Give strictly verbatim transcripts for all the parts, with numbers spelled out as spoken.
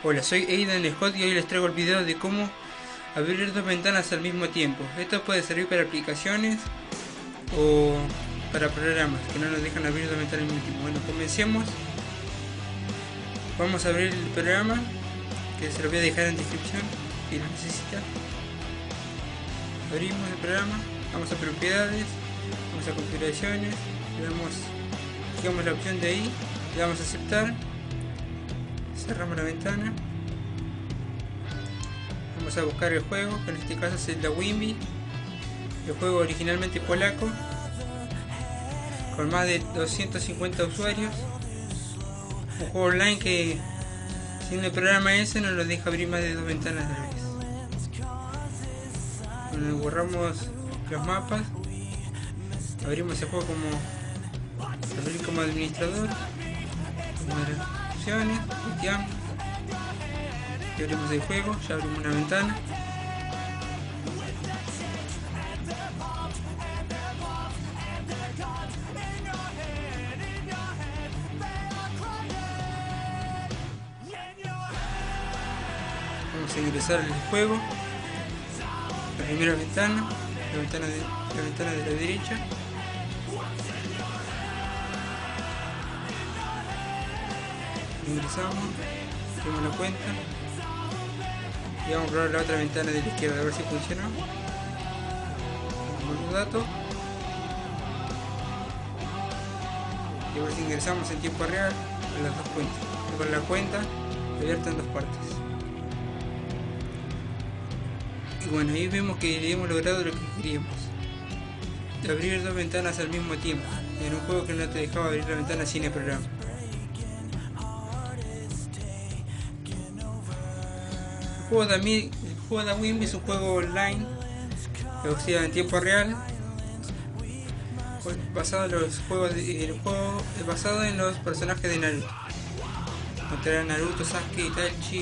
Hola, soy Aidan Scott y hoy les traigo el video de cómo abrir dos ventanas al mismo tiempo. Esto puede servir para aplicaciones o para programas que no nos dejan abrir dos ventanas al mismo tiempo. Bueno, comencemos. Vamos a abrir el programa, que se lo voy a dejar en descripción si lo necesita. Abrimos el programa, vamos a propiedades, vamos a configuraciones, le damos, fijamos la opción de ahí, le damos a aceptar, cerramos la ventana, vamos a buscar el juego, que en este caso es el de Wimby, el juego originalmente polaco, con más de doscientos cincuenta usuarios, un juego online que sin el programa ese no nos deja abrir más de dos ventanas a la vez. Bueno, borramos los mapas, abrimos el juego como, abrir como administrador, opciones, cliqueamos y abrimos el juego, ya abrimos una ventana. Vamos a ingresar al juego, la primera ventana, la ventana de la ventana de la derecha. Ingresamos, tenemos la cuenta y vamos a probar la otra ventana de la izquierda a ver si funciona. Ponemos los datos y a ver si ingresamos en tiempo real a las dos cuentas. Con la cuenta abierta en dos partes. Y bueno, ahí vemos que hemos logrado lo que queríamos, de abrir dos ventanas al mismo tiempo en un juego que no te dejaba abrir la ventana sin el programa. El juego de, el juego de Wimby es un juego online que sea en tiempo real, basado en los juegos de, el juego es basado en los personajes de Naruto. Encontrarán Naruto, Sasuke, Itachi,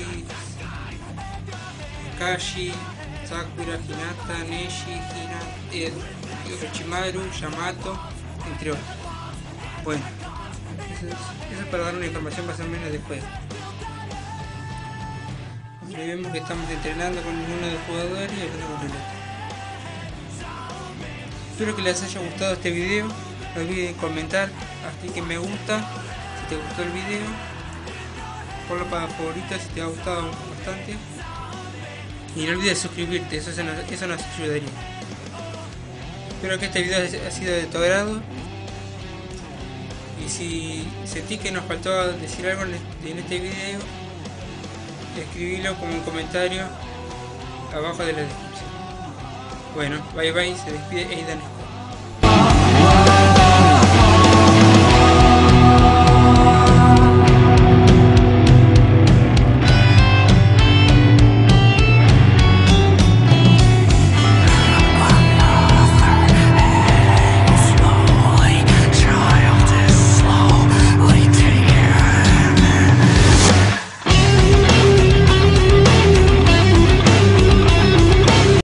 Kakashi, Sakura, Hinata, Neji, Hina, eh, Orochimaru, Yamato, entre otros. Bueno, eso es, eso es para dar una información más o menos del juego. Ahí vemos que estamos entrenando con uno de los jugadores y el otro con el otro. Espero que les haya gustado este video. No olviden comentar, clic en me gusta si te gustó el video, ponlo para favoritos si te ha gustado bastante. Y no olvides suscribirte, eso nos, eso nos ayudaría. Espero que este video haya sido de tu agrado. Y si sentís que nos faltó decir algo en este video, escribilo como un comentario abajo de la descripción. Bueno, bye bye, se despide Aidan Scott.